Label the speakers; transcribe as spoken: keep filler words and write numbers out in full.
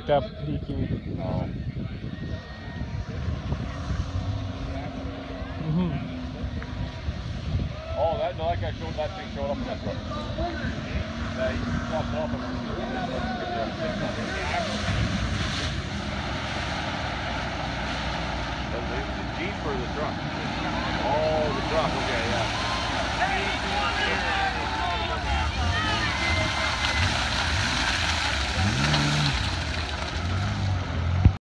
Speaker 1: picked up D Q.
Speaker 2: Oh.
Speaker 1: Mm-hmm.
Speaker 2: Oh, that, no, that guy showed, that thing showed up in that truck. Yeah, he stopped off and the Jeep or the truck? Oh, the truck, okay, yeah.